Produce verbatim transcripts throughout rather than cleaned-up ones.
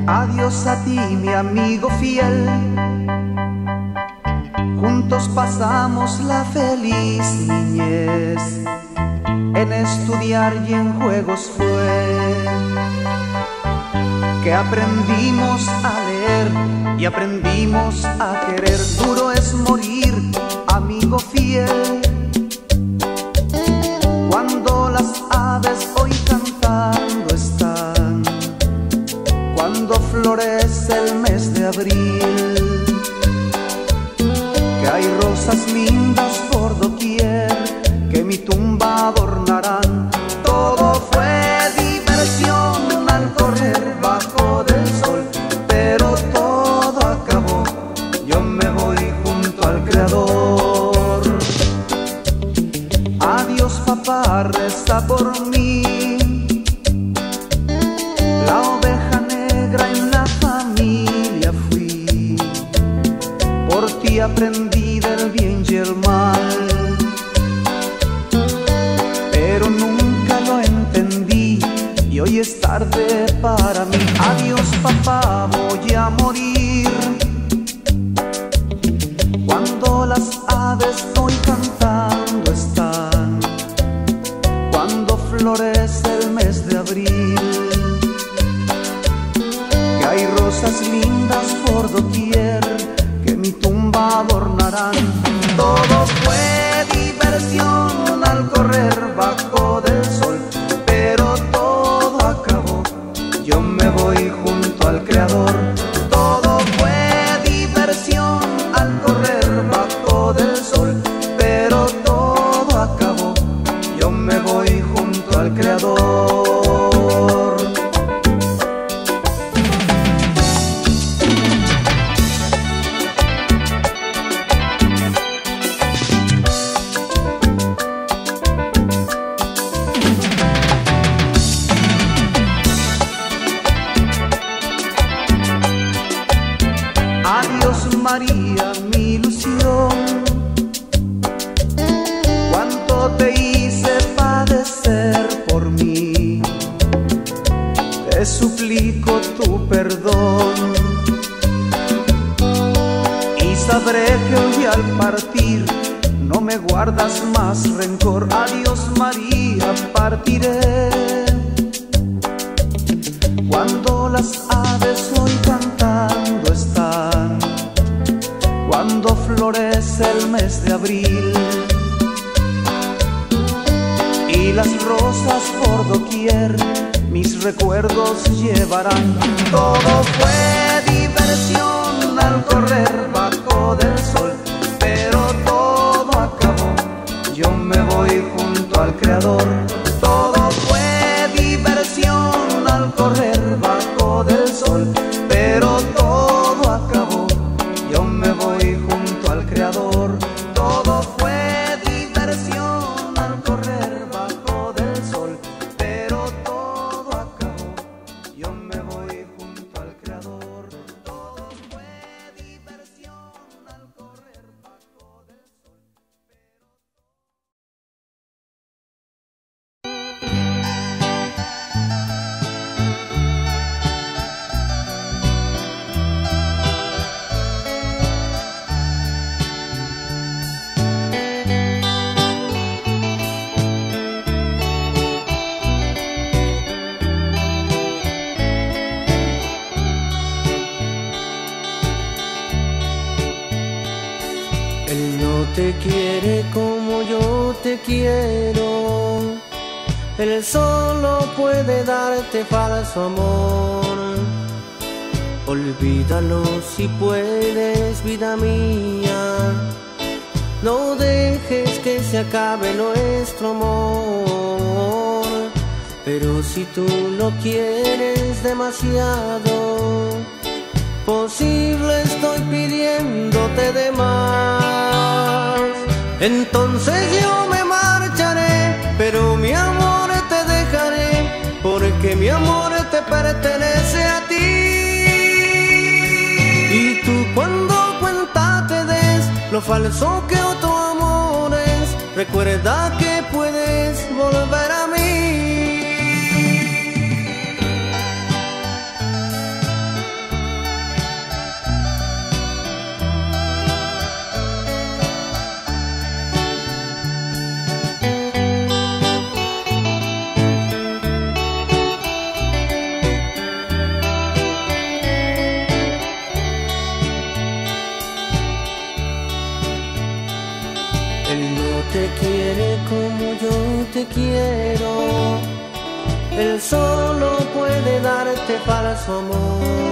Adiós a ti, mi amigo fiel. Juntos pasamos la feliz niñez. En estudiar y en juegos fue que aprendimos a leer y aprendimos a querer. Duro es morir, amigo fiel, cuando las aves hoy cantando están, cuando florece el mes de abril, que hay rosas lindas por doquier que mi tumba adornarán. Todo fue diversión al correr bajo del sol, pero todo acabó, yo me voy junto al Creador. Adiós papá, reza por mí, la oveja negra en la familia fui, por ti aprendí del bien y el mal, pero nunca lo entendí y hoy es tarde para mí. Adiós papá, voy a morir, cuando las aves hoy cantando están, cuando florece el mes de abril, que hay rosas lindas por doquier que mi tumba adornarán. Todo fue diversión al correr bajo del sol, pero todo acabó, yo me voy junto al Creador. Todo fue diversión al correr bajo del sol, pero todo acabó, yo me voy junto al Creador. María, mi ilusión, cuánto te hice padecer por mí, te suplico tu perdón y sabré que hoy al partir no me guardas más rencor. Adiós María, partiré, cuando las aves hoy cantando están, cuando florece el mes de abril y las rosas por doquier mis recuerdos llevarán. Todo fue diversión al correr bajo del sol, pero todo acabó, yo me voy junto al Creador. Todo fue diversión al correr bajo del sol, pero todo acabó, yo me voy junto al Creador. Todo fue diversión al correr bajo del sol, pero todo acabó, yo me voy junto al Creador. Todo fue diversión al correr bajo del sol, Él no te quiere como yo te quiero, Él solo puede darte falso amor. Olvídalo si puedes, vida mía, no dejes que se acabe nuestro amor. Pero si tú lo quieres demasiado, posible estoy pidiéndote de más. Entonces yo me marcharé, pero mi amor te dejaré, porque mi amor te pertenece a ti. Y tú cuando cuenta te des lo falso que otro amor es, recuerda que puedes volver a mí. te quiere como yo te quiero. Él solo puede darte falso amor.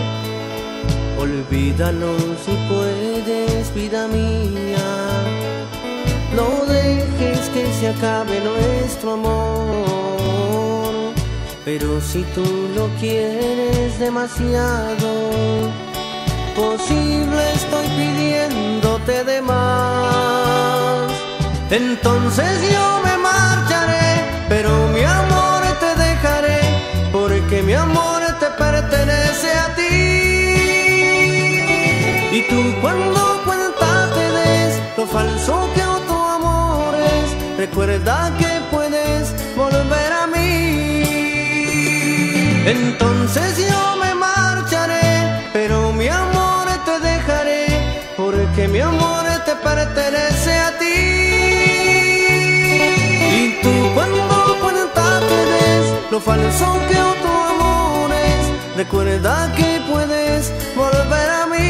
Olvídalo si puedes, vida mía. No dejes que se acabe nuestro amor. Pero si tú lo quieres demasiado, posible estoy pidiéndote de más. Entonces yo me marcharé, pero mi amor te dejaré, porque mi amor te pertenece a ti. Y tú cuando cuenta te des lo falso que otro amor es, recuerda que puedes volver a mí. Entonces yo me marcharé, pero mi amor te dejaré, porque mi amor te pertenece a ti. Y tú cuando cuenta te des lo falso que otro amor es, recuerda que puedes volver a mí.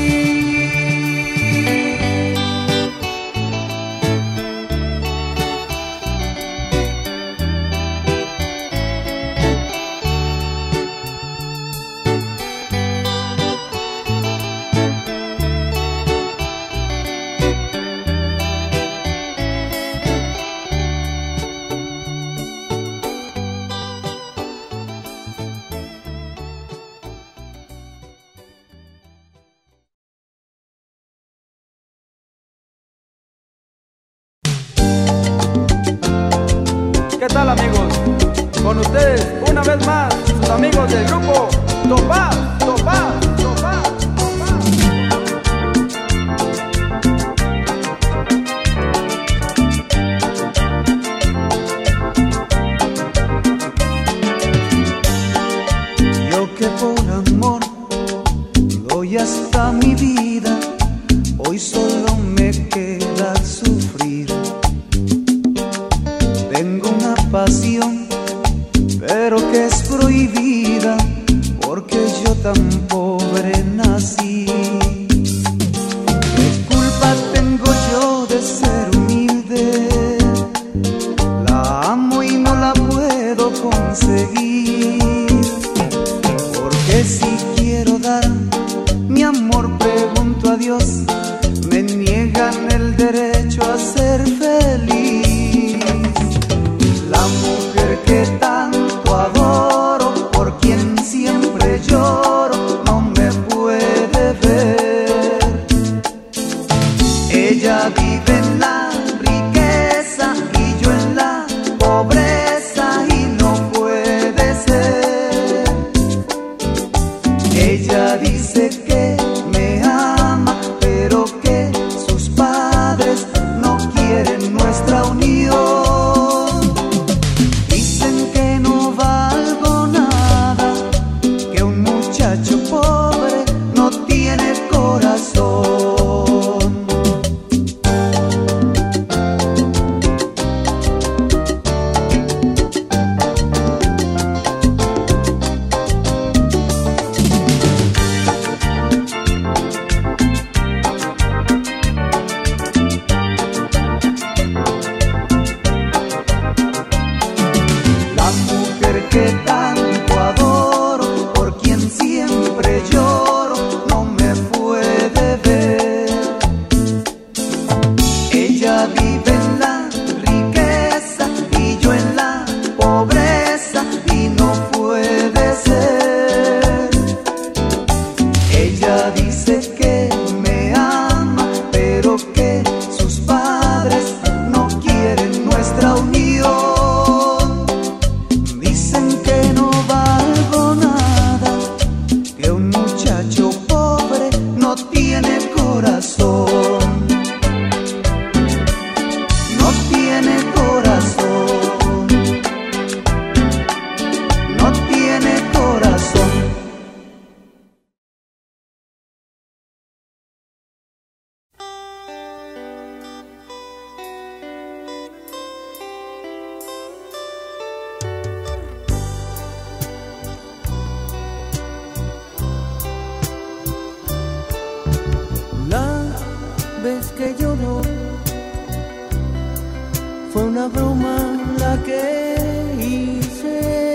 ¿Qué tal, amigos? Con ustedes, una vez más, sus amigos del grupo Topaz, Topaz, Topaz, Topaz. Yo que por amor doy hasta mi vida, hoy solo me queda sufrir. Tengo una pasión, pero que es prohibida, porque yo tan pobre nací. ¿Qué culpa tengo yo de ser humilde? La amo y no la puedo conseguir. Porque si quiero dar mi amor, pregunto a Dios, me niegan el derecho a ser feliz. La mujer que tanto adoro, por quien siempre lloro, no me puede ver. Ella vive en la riqueza y yo en la pobreza, y no puede ser. Ella dice que me ama, pero que sus padres no quieren nuestra unión. Dicen que no valgo nada, que un muchacho pobre no tiene corazón. La mujer que tanto adoro, por quien siempre lloro, no me puede ver. Ella vive en la riqueza y yo en la pobreza, y no puede ser. Ella dice que me ama, pero que sus padres no quieren nuestra unión. Dicen que no valgo nada, que un muchacho pobre no tiene corazón. No tiene corazón. No tiene corazón. La vez que lloró una broma la que hice.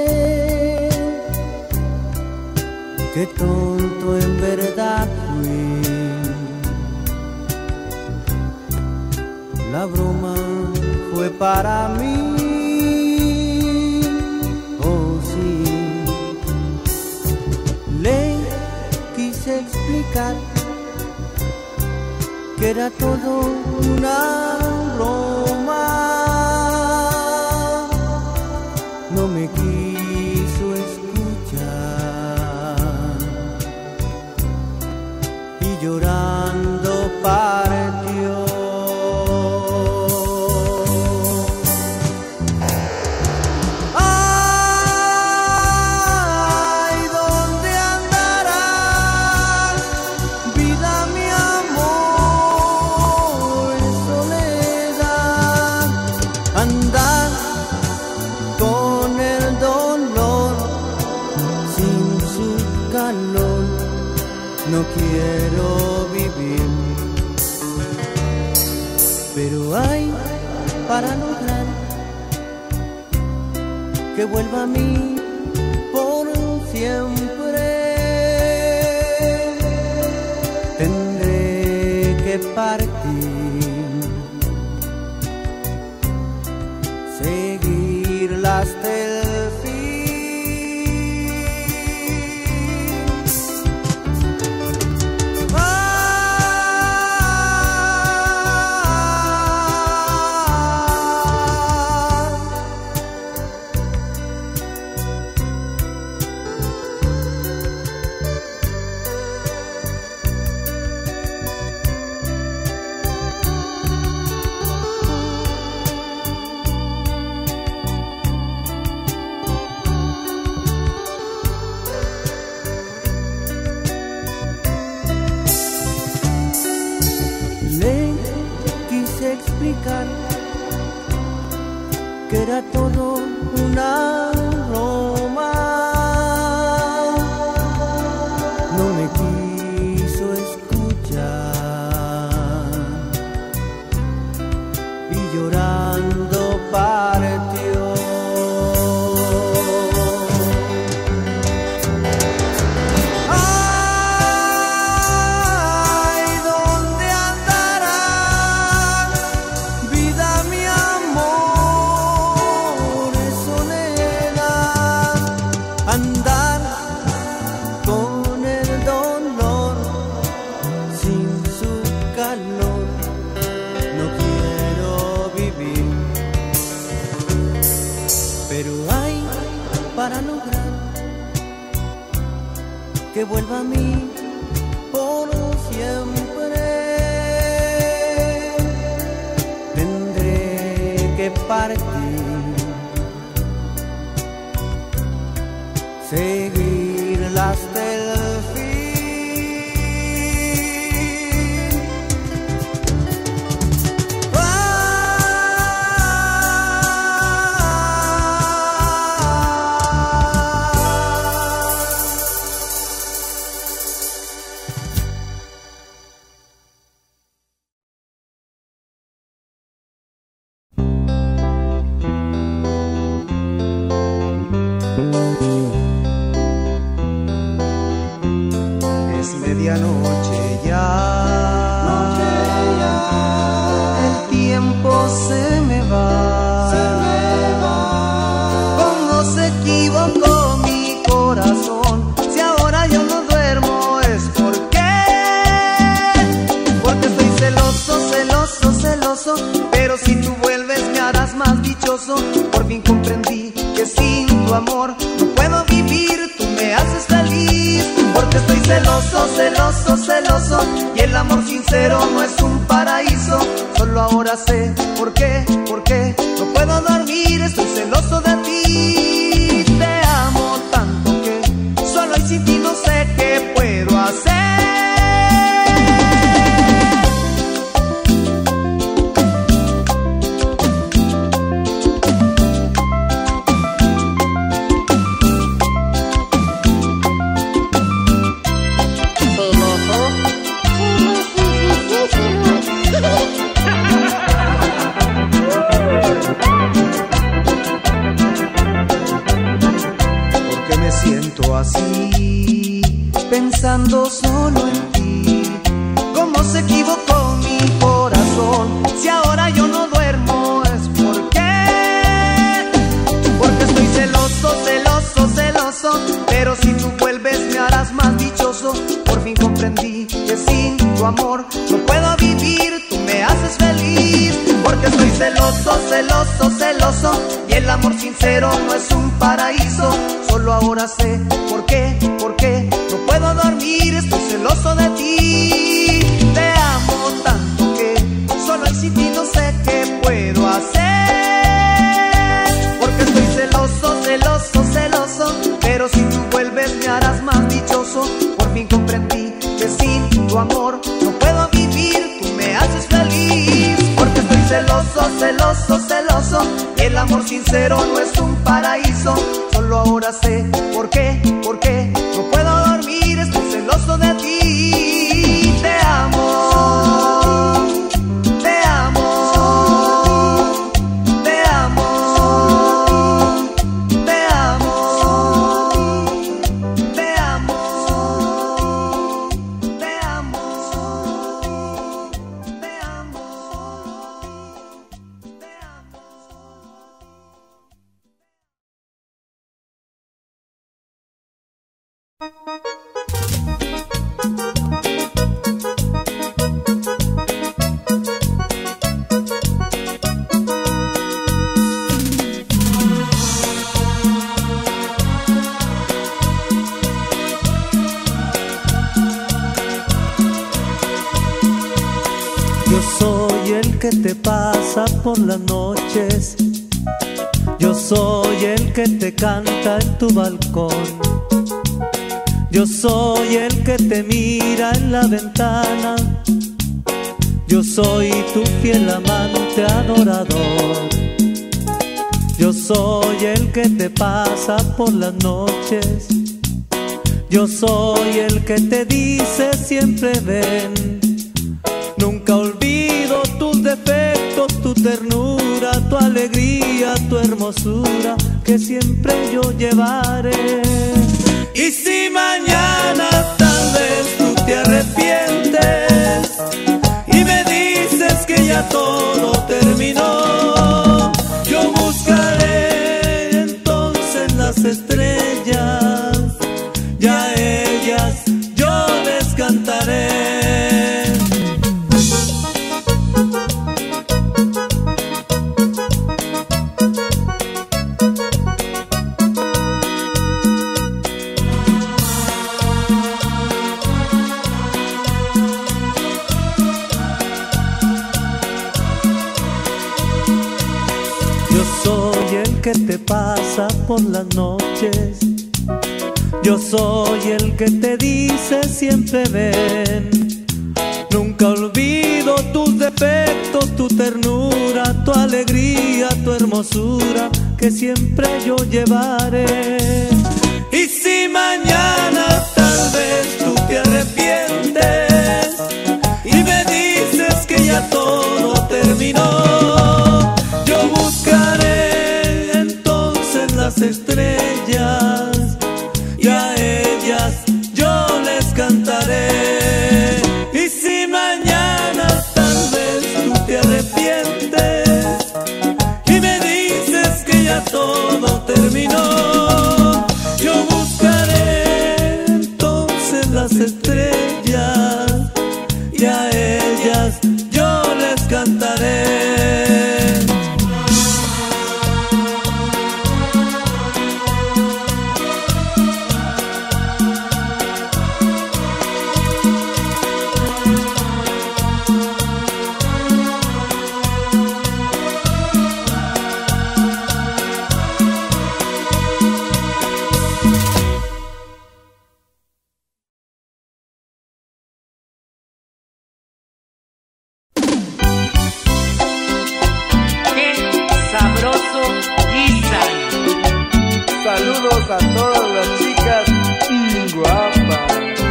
Qué tonto en verdad fui. La broma fue para mí. Oh sí. Le quise explicar que era todo una broma. No me quiso escuchar y llorando partió. Ay, ¿dónde andarás, vida, mi amor, en soledad? Andar con el dolor sin su calor, no quiero vivir. Pero hay para lograr que vuelva a mí por siempre. Tendré que partir, seguirla hasta el fin. Le quise explicar que era todo una broma. No me quiso escuchar y llorando partió. Ay, ¿dónde andarás, vida, mi amor, en soledad? Andar con el dolor sin su calor, no quiero vivir. Pero hay para lograr que vuelva a mí por siempre. Tendré que partir, seguirla hasta el fin. Es medianoche ya, el tiempo se me va, ¿cómo se equivocó mi corazón? Si ahora yo no duermo es porque, porque estoy celoso, celoso, celoso. Pero si tú vuelves me harás más dichoso. Por fin comprendí que sin tu amor no puedo vivir, tú me haces feliz. Porque estoy celoso, celoso, celoso, y el amor sincero no es un paraíso. Solo ahora sé por qué, por qué no puedo dormir. Estoy celoso de ti, te amo tanto que solo y sin ti no sé qué puedo hacer. Celoso. tu amor no puedo vivir, tú me haces feliz. Porque estoy celoso, celoso, celoso, y el amor sincero no es un paraíso. Solo ahora sé por qué, por qué no puedo dormir, estoy celoso de ti. Te amo tanto que solo hay sin ti no sé qué puedo hacer. Porque estoy celoso, celoso, celoso, pero si tú vuelves me harás más dichoso. Por fin comprendí que sin tu amor no puedo vivir, tú me haces feliz. Porque estoy celoso, celoso, celoso, y el amor sincero no es un paraíso. Solo ahora sé por qué, por qué no puedo dormir, estoy celoso de ti. Te amo, te amo, te amo, te amo, te amo, te amo, te amo, te amo. Yo soy el que te pasa por las noches, yo soy el que te canta en tu balcón, yo soy el que te mira en la ventana, yo soy tu fiel amante adorador. Yo soy el que te pasa por las noches, yo soy el que te dice siempre ven. Nunca olvido tus defectos, tu ternura, tu alegría, tu hermosura, que siempre yo llevaré. Y si mañana tal vez tú te arrepientes y me dices que ya todo terminó, yo buscaré entonces las estrellas y a ellas yo les cantaré. Que te pasa por las noches, yo soy el que te dice siempre ven. Nunca olvido tus defectos, tu ternura, tu alegría, tu hermosura, que siempre yo llevaré. Y si mañana tal vez tú te arrepientes y me dices que ya todo terminó, yo buscaré las estrellas y a ellas yo les cantaré. Y si mañana tal vez tú te arrepientes y me dices que ya todo terminó, yo buscaré entonces las estrellas y a ellas yo les cantaré. Saludos a todas las chicas guapas.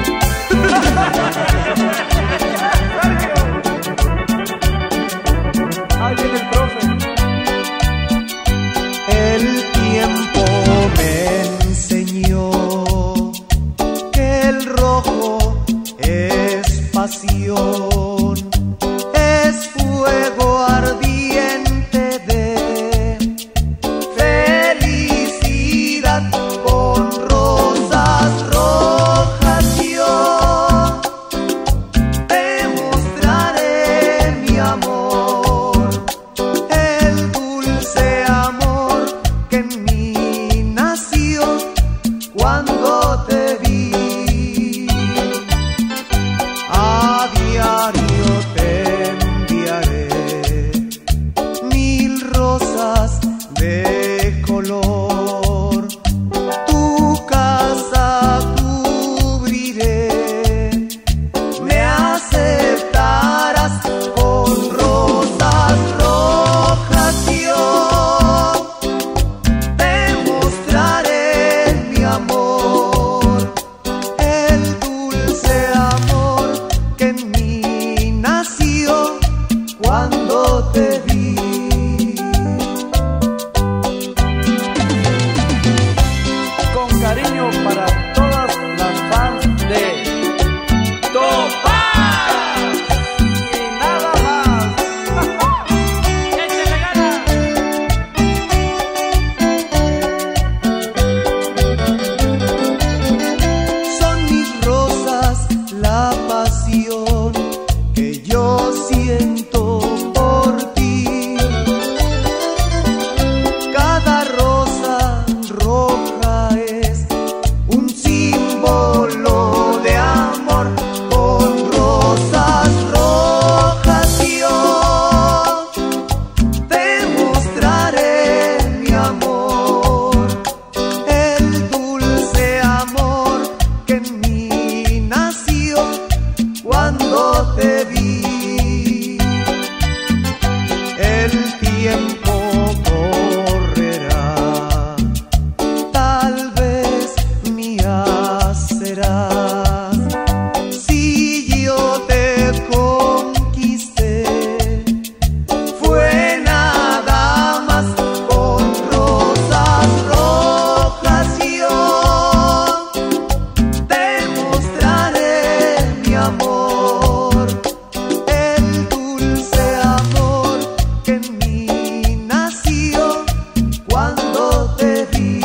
Ahí viene el profe. El tiempo me enseñó que el rojo es pasión, es fuego ardiente de felicidad por siento por ti. Cada rosa roja es un símbolo de amor. Con rosas rojas yo te mostraré mi amor, el dulce amor que en mí nació cuando te vi. El tiempo correrá, tal vez mía serás. Si yo te conquisté, fue nada más. Con rosas rojas yo te mostraré mi amor, el dulce amor que en mí nació cuando te vi.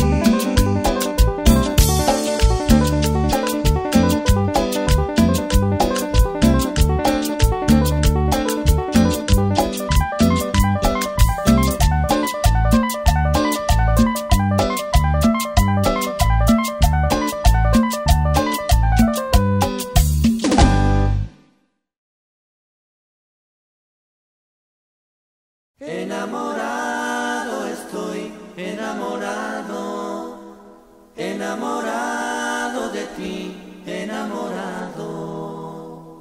Enamorado estoy, enamorado, enamorado de ti, enamorado.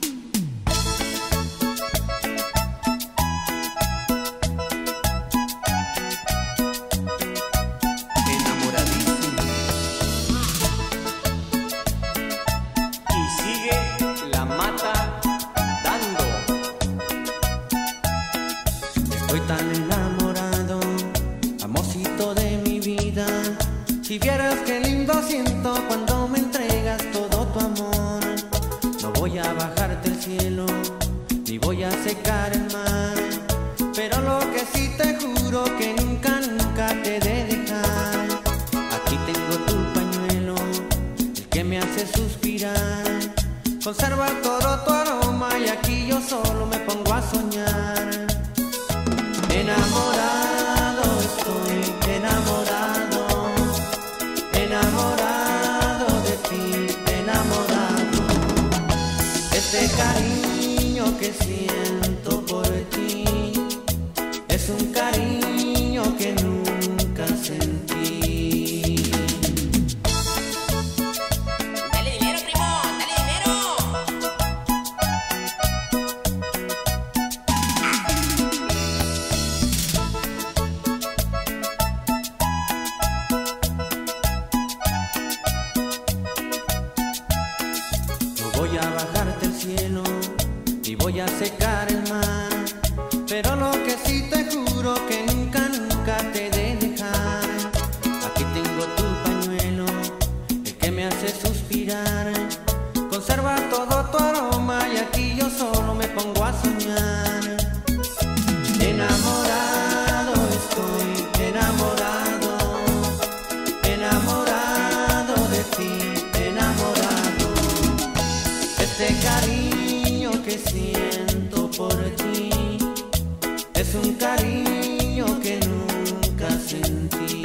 Enamoradísimo. Y sigue la mata dando. Estoy tan enamorado, amorcito de mi vida. Si vieras qué lindo siento cuando me entregas todo tu amor. No voy a bajarte el cielo, ni voy a secar el mar, pero lo que sí te juro que nunca, nunca te he de dejar. Aquí tengo tu pañuelo, el que me hace suspirar. Conserva todo tu aroma y aquí yo solo me pongo a soñar. Enamorado estoy, enamorado, enamorado de ti, enamorado. Este cariño que siento por ti es un cariño que nunca sentí. Dale dinero, primo, dale dinero. No voy a bajarte el cielo, ni voy a secar el mar, pero lo que sí te juro que nunca, nunca te he de dejar. Aquí tengo tu pañuelo, el que me hace suspirar. Conserva todo tu aroma y aquí yo solo me pongo a soñar. Enamorado estoy, enamorado, enamorado de ti, enamorado. Este cariño que siento por ti es un cariño que nunca sentí.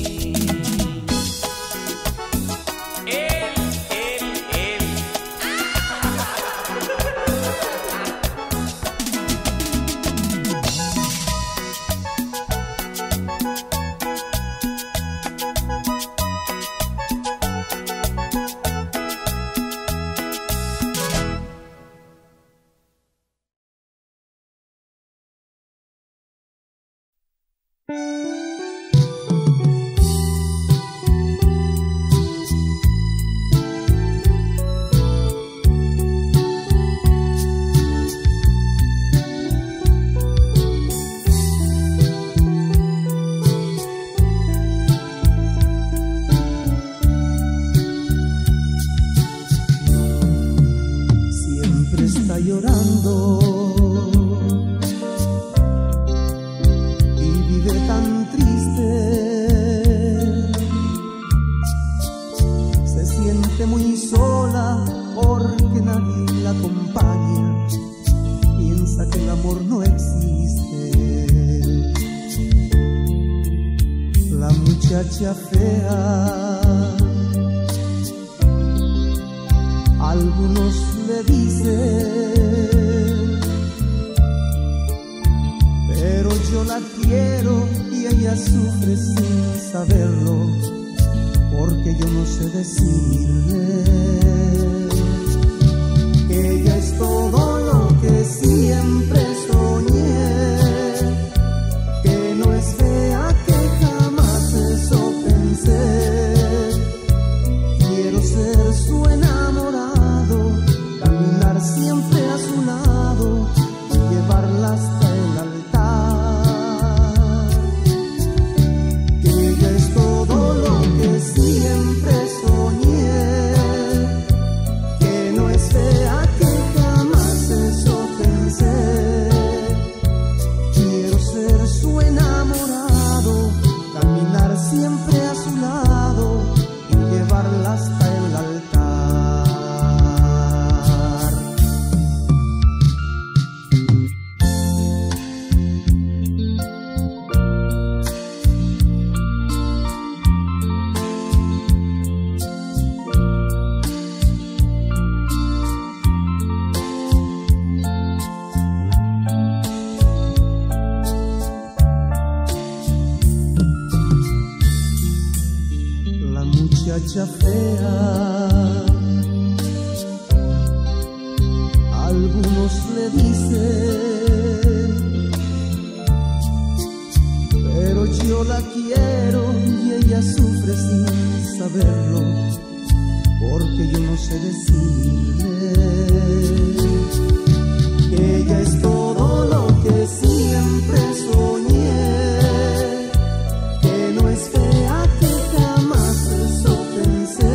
Él, él, él. Siempre está llorando y vive tan triste. Se siente muy sola porque nadie la acompaña y muchacha fea, algunos le dicen, pero yo la quiero y ella sufre sin saberlo, porque yo no sé decirle que ella es todo lo que siempre soñé, que no es fea, que jamás eso pensé. Quiero ser su enamorado, caminar siempre a su lado y llevarla hasta el altar. Que ella es todo lo que siempre soñé, que no es fea, que jamás eso pensé. Quiero ser su enamorado, caminar siempre a su lado y llevarla hasta el altar. La muchacha fea, algunos le dicen, pero yo la quiero y ella sufre sin saberlo, porque yo no sé decirle que ella es todo lo que siempre soñé, que no es fea, que jamás eso pensé.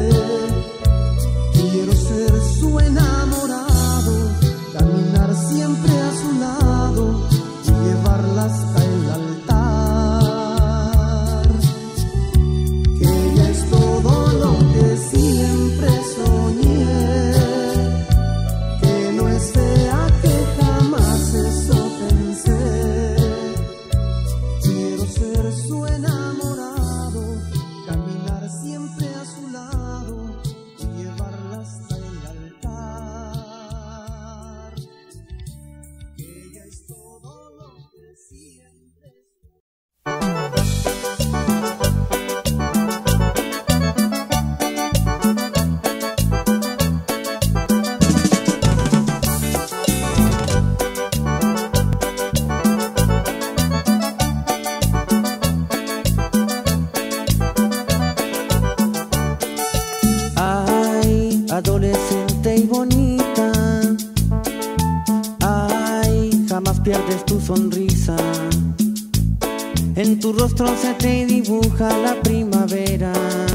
Quiero ser su enamorado, caminar siempre a su lado y llevarla hasta el altar. Que ella es todo lo que siempre soñé, que no es fea, que jamás eso pensé. Quiero ser su enamorado, caminar siempre a su lado y llevarla hasta el altar. Que ella es todo lo que siempre. Ay, adolescente y bonita, ay, jamás pierdes tu sonrisa. En tu rostro se te dibuja la primavera.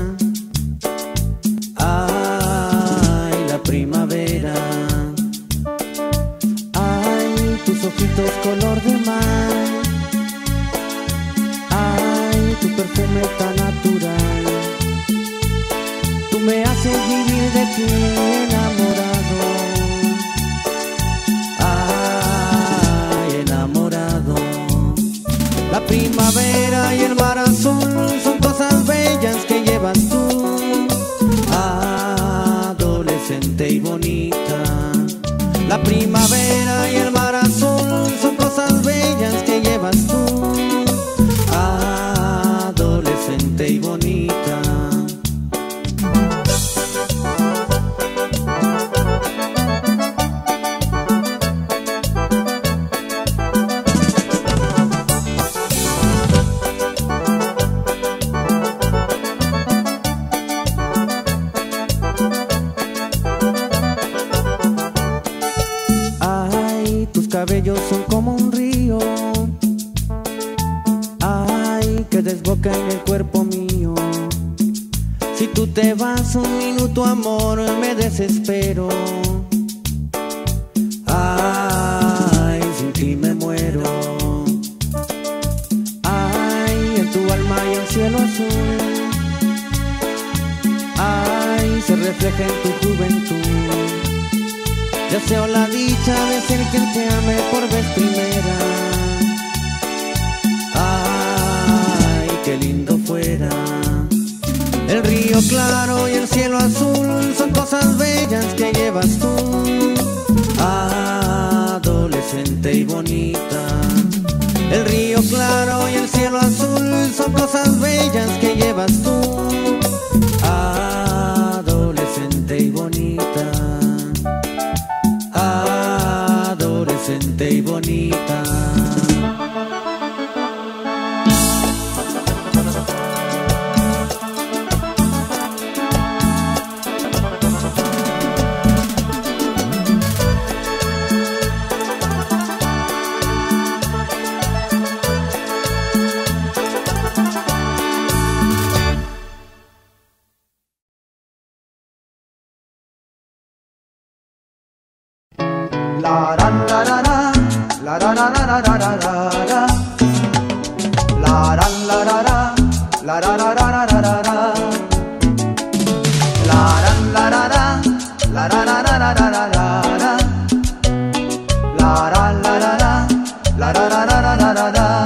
Ay, la primavera. Ay, tus ojitos color de mar. Ay, tu perfume tan natural. Tú me haces vivir de ti enamorado. Ay, enamorado. La primavera y el mar azul son cosas bellas que llevas tú, adolescente y bonita. La primavera y el mar azul son cosas bellas que llevas tú, adolescente y bonita. Ay, tus cabellos son como un río, ay, que desboca en el cuerpo mío. Si tú te vas un minuto, amor, me desespero. Ay, sin ti me muero. Ay, en tu alma hay un cielo azul. Ay, se refleja en tu juventud. Deseo la dicha de ser quien te ame por vez primera. Ay, qué lindo fuera El río claro y el cielo azul son cosas bellas que llevas tú, adolescente y bonita. El río claro y el cielo azul son cosas bellas que llevas tú, adolescente y bonita, adolescente y bonita. La ra la ra ra, la ra ra ra ra ra ra ra, la ra la ra ra, la ra ra ra ra ra ra, la ra la ra ra, la ra ra ra ra ra ra, la ra la ra ra, la ra ra ra ra ra ra.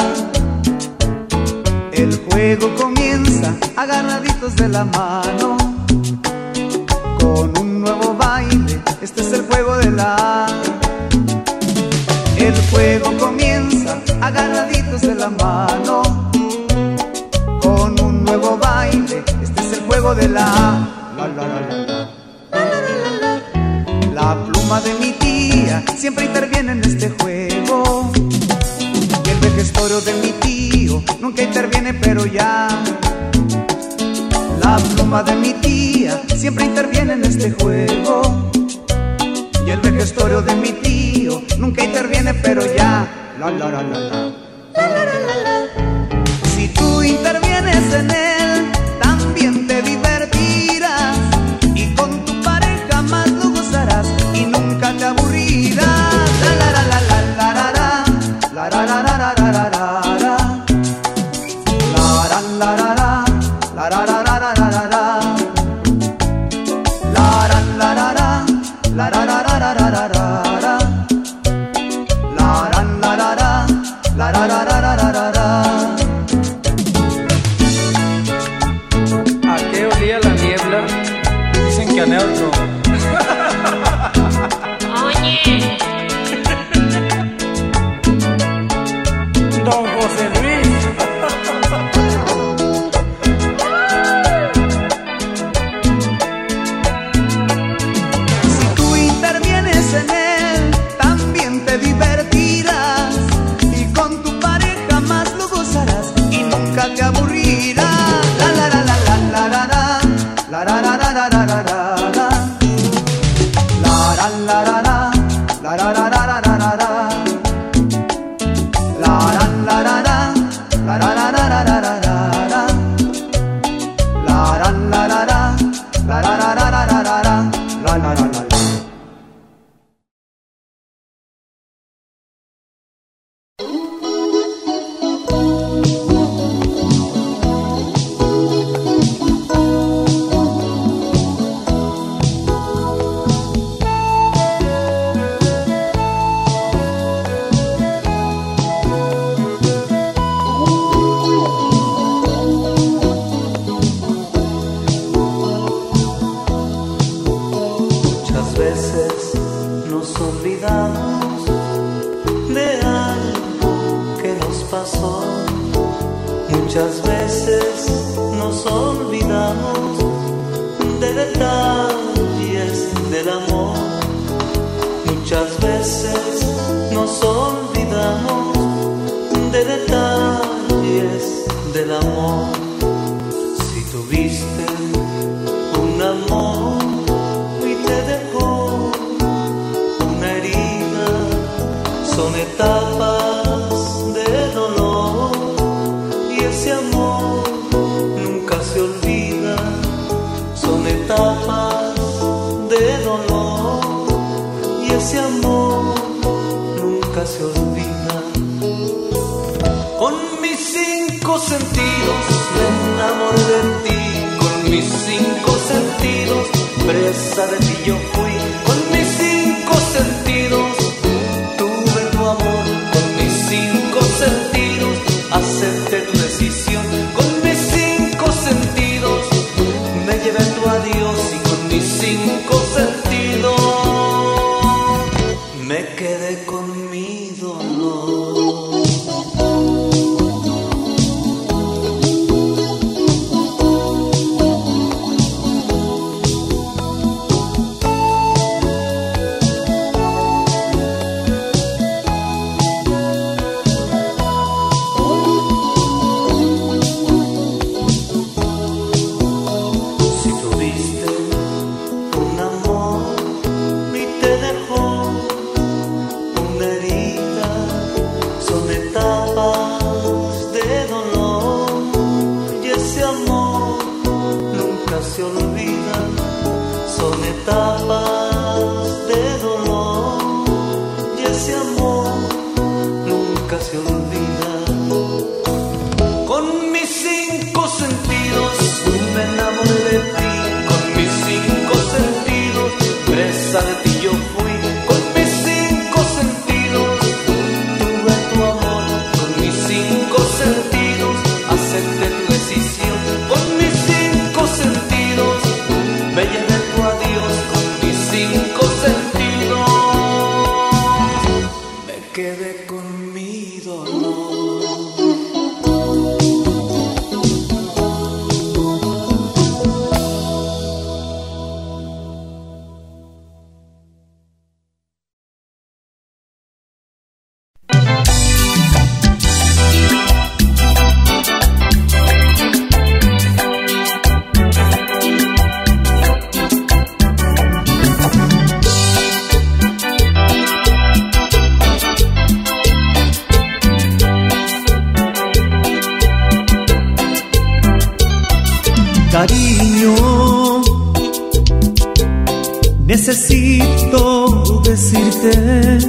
El juego comienza agarraditos de la mano con un nuevo baile. Este es el juego de la. El juego comienza agarraditos de la mano con un nuevo baile. Este es el juego de la. La, la, la, la, la. La pluma de mi tía siempre interviene en este juego, y el vejestorio de mi tío nunca interviene, pero ya. La pluma de mi tía siempre interviene en este juego, y el vejestorio de mi tío nunca interviene, pero ya. La la la la la. Si tú intervienes en él, también te divertirás, y con tu pareja más lo gozarás y nunca te aburrirás. La la la la la la la la la la la la la la la la la la. La ra ra ra ra ra ra ra, la ra la ra ra, la ra ra ra ra ra ra ra, la ra la ra ra, la ra ra ra ra ra ra. ¿A qué olía la niebla? Dicen que a neutro. Oye, Don José Luis. En él también te divertirás, y con tu pareja más lo gozarás y nunca te aburrirás. La la la la la la la la la la la la la la la la la la la la. Muchas veces nos olvidamos de detalles del amor. Muchas veces nos olvidamos de detalles del amor. Si tuviste un amor y te dejó una herida, son etapas de dolor, y ese amor nunca se olvida. Son etapas de dolor y ese amor nunca se olvida. Con mis cinco sentidos me enamoré de ti, con mis cinco sentidos presa de ti yo fui. Con mis cinco sentidos tuve tu amor, con mis cinco sentidos acepté tu decisión. Con mis cinco sentidos mi dolor. Cariño, necesito decirte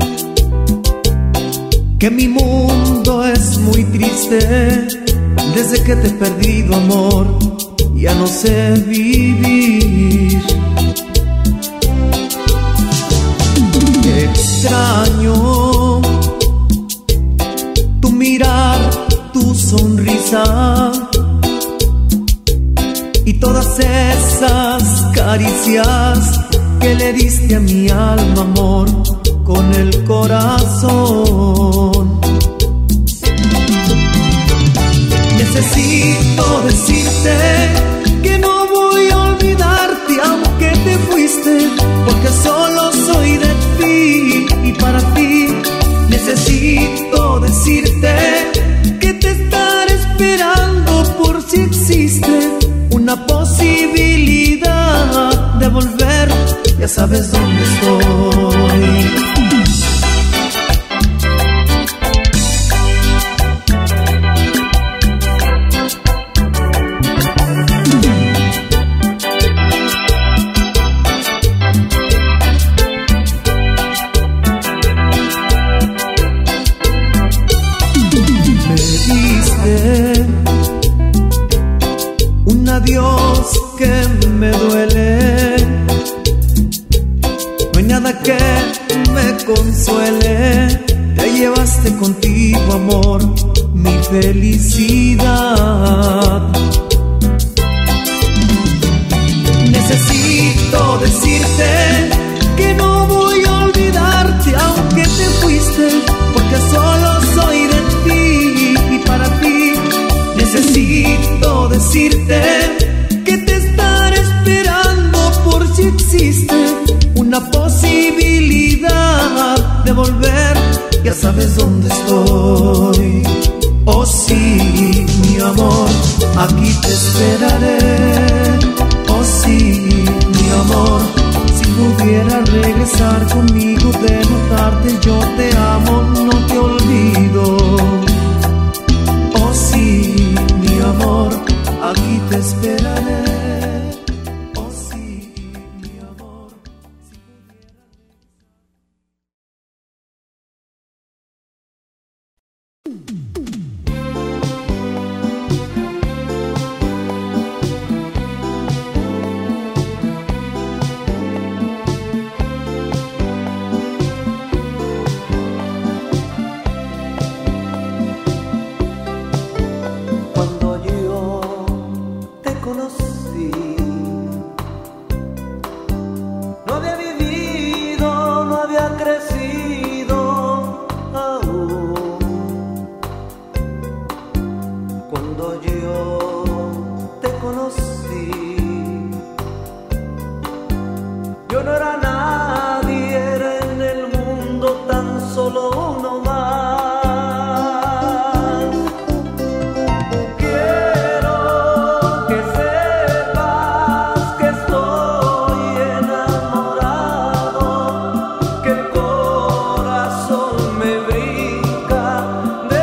que mi mundo es muy triste. Desde que te he perdido, amor, ya no sé vivir. Extraño tu mirar, tu sonrisa y todas esas caricias que le diste a mi alma, amor, con el corazón. Necesito decirte que no voy a olvidarte aunque te fuiste, porque solo soy de ti y para ti. Necesito decirte que te estaré esperando por si existe una posibilidad de volver, ya sabes dónde estoy. Me diste un adiós que me duele, no hay nada que me consuele. Te llevaste contigo, amor, mi felicidad. Necesito decirte que no voy a olvidarte aunque te fuiste, porque solo soy de ti y para ti. Necesito decirte que te estaré esperando por si existe una posibilidad de volver, ya sabes dónde estoy. Oh sí, mi amor, aquí te esperaré. Oh sí, mi amor, si pudieras regresar conmigo, de notarte yo te amo, no te olvido. Oh sí, mi amor, aquí te esperaré. Oh sí, mi amor, si pudieras. uno más. Quiero que sepas que estoy enamorado, que el corazón me brinca de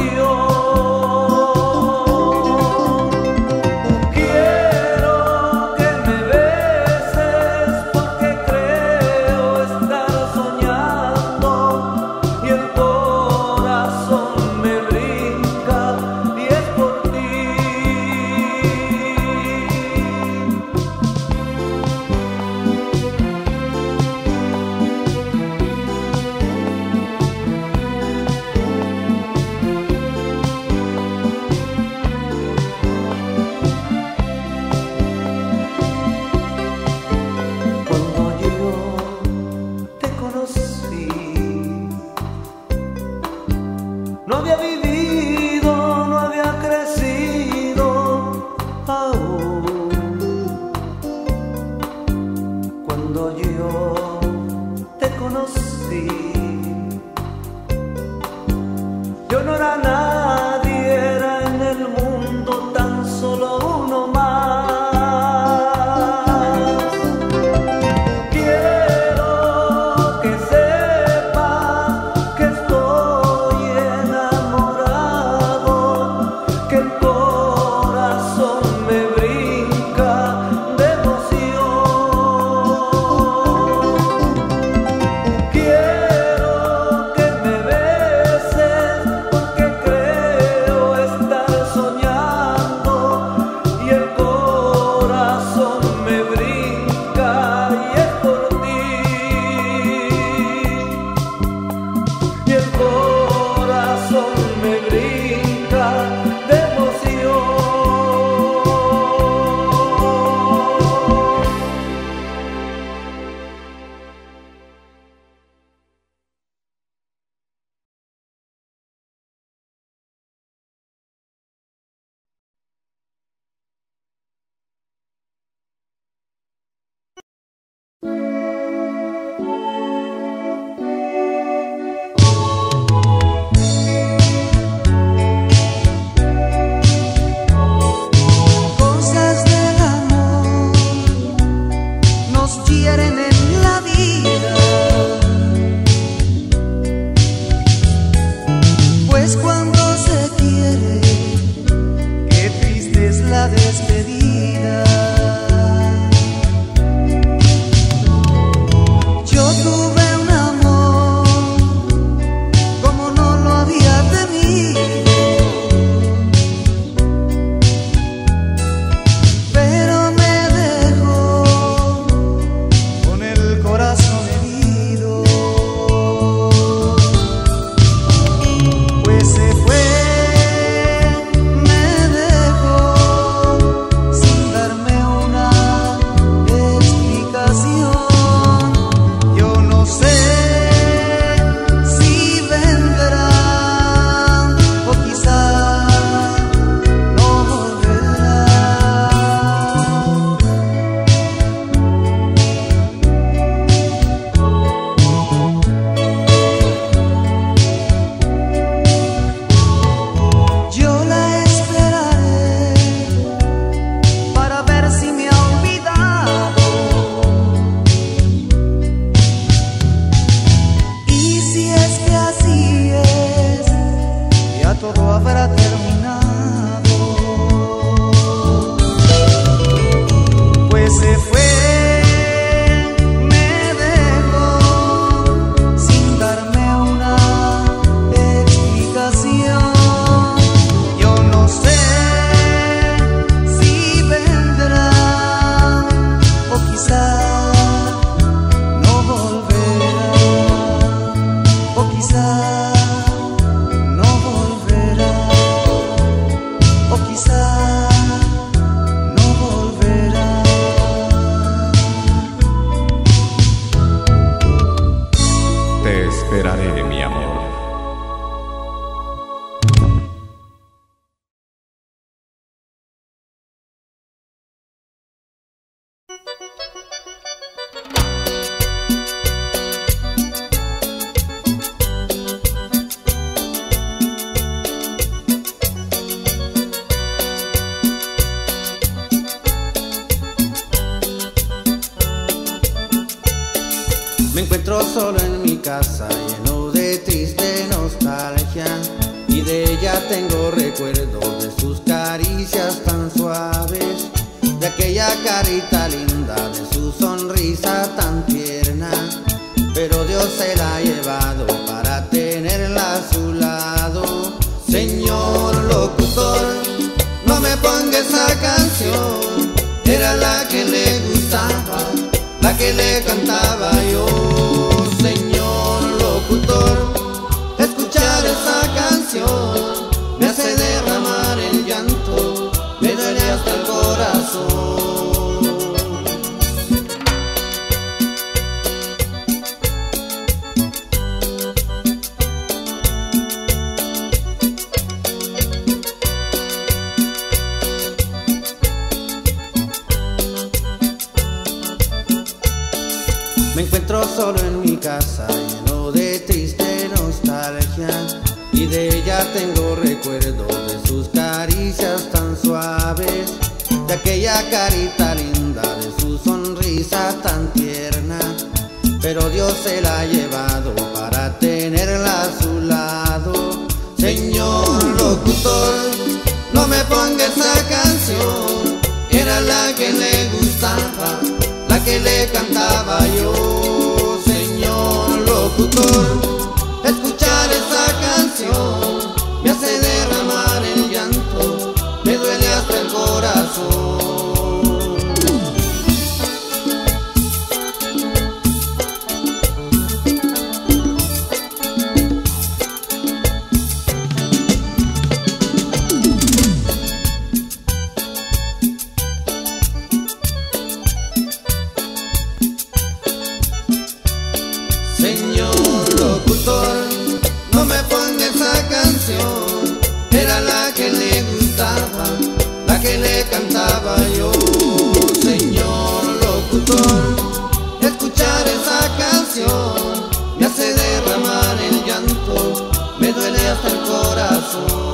emoción. Quiero que me beses porque creo estar soñando y el corazón me brinca y es por ti. Cuando yo te conocí, no había vivido, no había crecido aún. Cuando yo te conocí, yo no era nadie, era en el mundo tan solo uno más. Quiero que sepas que estoy enamorado, que el corazón me brinca de emoción. Quiero que me beses porque creo estar soñando y el corazón me brinca y es por ti. Y el corazón me brinca de emoción. Cosas del amor nos hieren en la vida, pues cuando se quiere, qué triste es la despedida. Yo tuve un amor como no lo había tenido, pero me dejó con el corazón herido. Pues se fue, me dejó sin darme una explicación. Yo no sé si vendrá o quizá no volverá. Yo la esperaré para ver si me ha olvidado, y si es que así es, ya todo habrá terminado. Pues se fue, me dejó sin darme una explicación. Yo no sé si vendrá o quizá no volverá, o quizá no volverá, o quizá no volverá. Te esperaré, mi amor. solo en mi casa, lleno de triste nostalgia, y de ella tengo recuerdos de sus caricias tan suaves, de aquella carita linda, de su sonrisa tan tierna. Pero Dios se la ha llevado para tenerla a su lado. Señor locutor, no me ponga esa canción, era la que le gustaba, la que le cantaba yo. Señor locutor, escuchar esa canción me hace derramar el llanto, me duele hasta el corazón. Me encuentro solo en mi casa, lleno de triste nostalgia, y de ella tengo recuerdos de sus caricias tan suaves, de aquella carita linda, de su sonrisa tan tierna. Pero Dios se la ha llevado para tenerla a su lado. Señor locutor, no me ponga esa canción, era la que le gustaba, la que le cantaba yo. Señor locutor, escuchar esa canción me hace derramar el llanto, me duele hasta el corazón. No me ponga esa canción, era la que le gustaba, la que le cantaba yo. Señor locutor, escuchar esa canción me hace derramar el llanto, me duele hasta el corazón.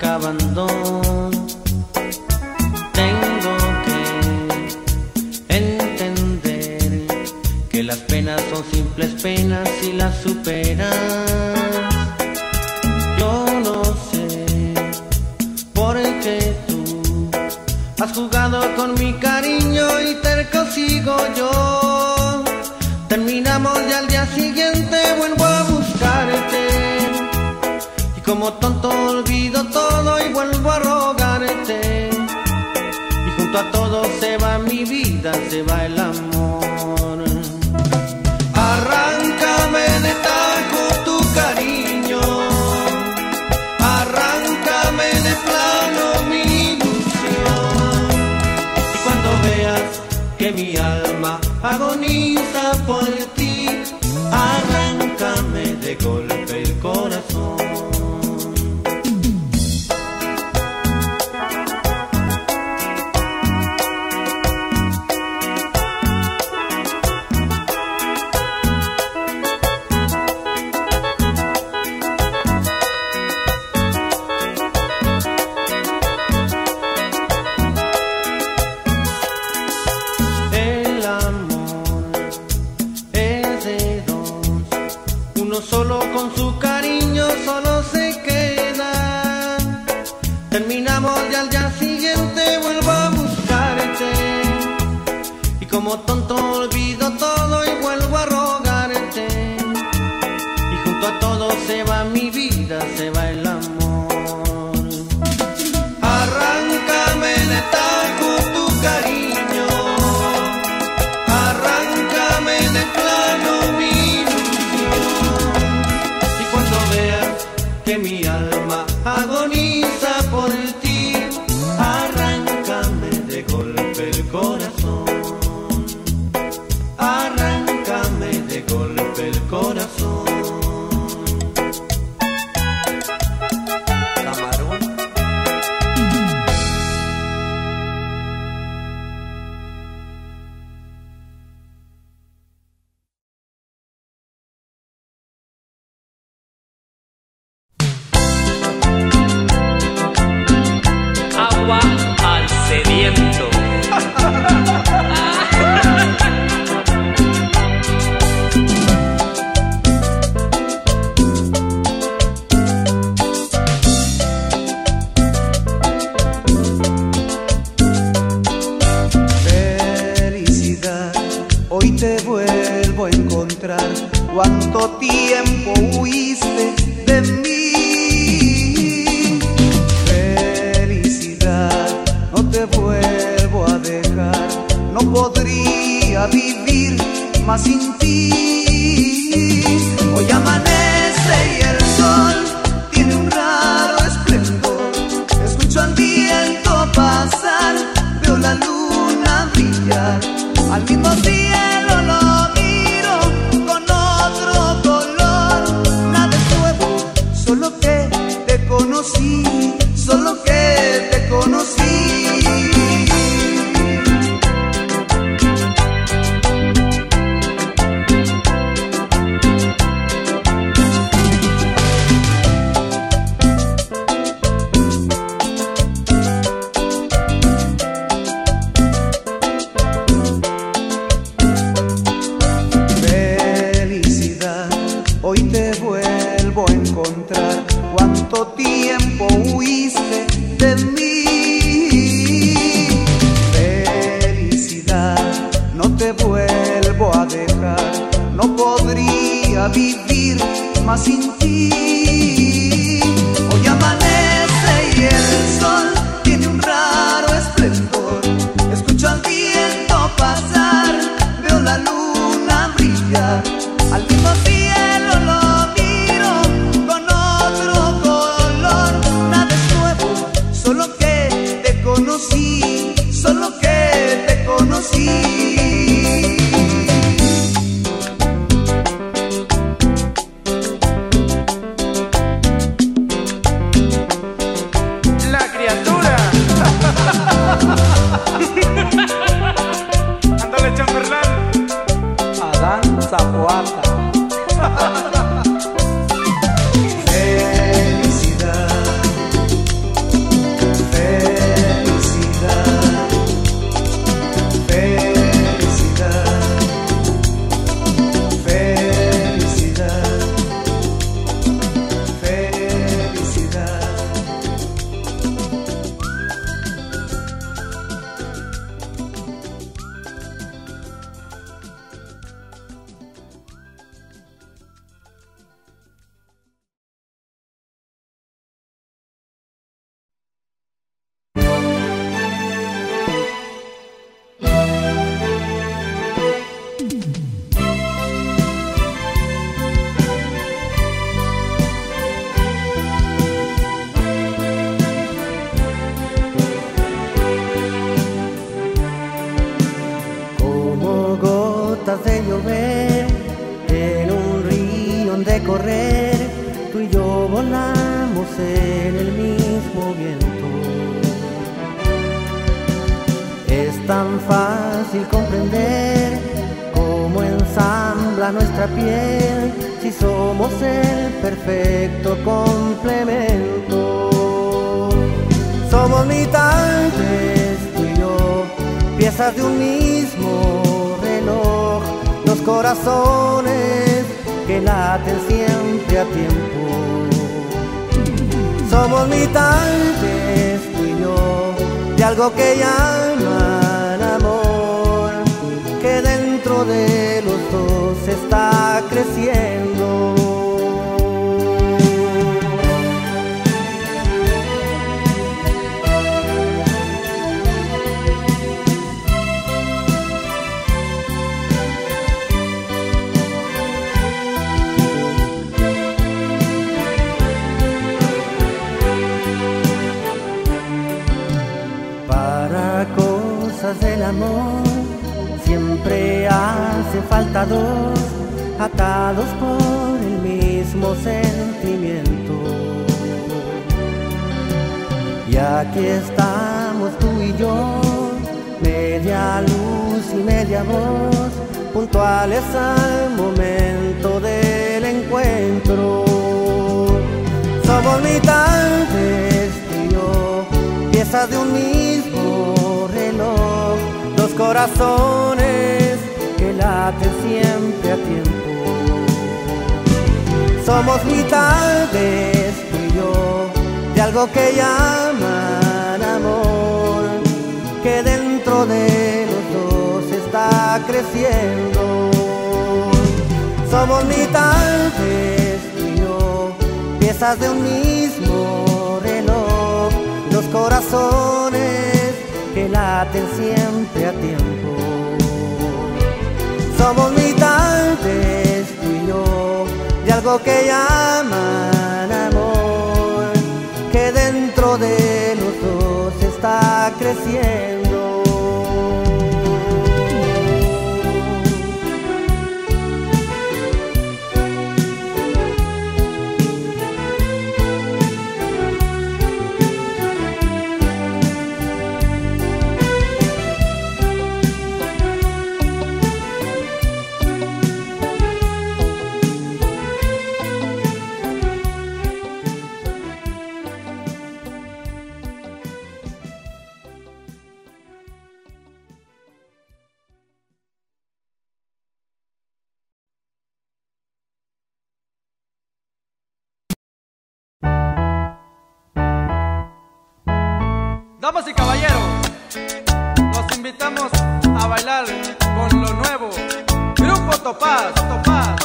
acabando. Tengo que entender que las penas son simples penas y las superas. Yo no sé por qué tú has jugado con mi cariño y terco sigo yo. Terminamos y al día siguiente vuelvo a buscarte. Y como tonto olvido todo y vuelvo a rogarte. Y junto a todo se va mi vida, se va el amor. Arráncame de tajo tu cariño. Arráncame de plano mi ilusión. Y cuando veas que mi alma agoniza por ti, arráncame de golpe el corazón. Solo con su cariño solo se queda. Terminamos y al día siguiente vuelvo a buscarte. Y como tonto olvido todo y vuelvo a rogarte. Y junto a todo se va mi vida, se va el amor. Arráncame de tajo tu cariño. Arráncame de plano mi que mi alma agoniza por ti, arráncame de golpe el corazón, arráncame de golpe el corazón. Camarón. Al sediento. Felicidad, hoy te vuelvo a encontrar. Cuánto tiempo huiste de mí. Te vuelvo a dejar, no podría vivir más sin ti. Hoy amanece y el sol tiene un raro esplendor. Escucho al viento pasar, veo la luna brillar. Al mismo cielo lo miro con otro color. Nada es nuevo, solo que te conocí, solo que te conocí. Hoy te vuelvo a encontrar. Cuánto tiempo huiste de mí. Felicidad, no te vuelvo a dejar. No podría vivir más sin ti. Hoy amanece y el sol tiene un raro esplendor. Escucho al viento pasar, veo la luna brillar. Al mismo cielo lo miro con otro color. Nada es nuevo, solo que te conocí, solo que te conocí. La criatura. Ándale, Chamberlain. Adán Zapoata. Felicidad, gotas de llover en un río de correr, tú y yo volamos en el mismo viento. Es tan fácil comprender cómo ensambla nuestra piel si somos el perfecto complemento. Somos mitades, tú y yo, piezas de un mismo reloj, dos corazones que laten siempre a tiempo. Somos mitades, tú y yo, de algo que llaman amor, que dentro de los dos está creciendo. Del amor siempre hace falta dos, atados por el mismo sentimiento. Y aquí estamos tú y yo, media luz y media voz, puntuales al momento del encuentro. Somos mitades, tú y yo, piezas de un mismo reloj, dos corazones que laten siempre a tiempo. Somos mitades, tú y yo, de algo que llaman amor, que dentro de los dos está creciendo. Somos mitades, tú y yo, piezas de un mismo reloj, dos corazones que laten siempre a tiempo. Somos mitades, tú y yo, de algo que llaman amor, que dentro de los dos está creciendo. Damas y caballeros, los invitamos a bailar con lo nuevo. Grupo Topaz, Topaz.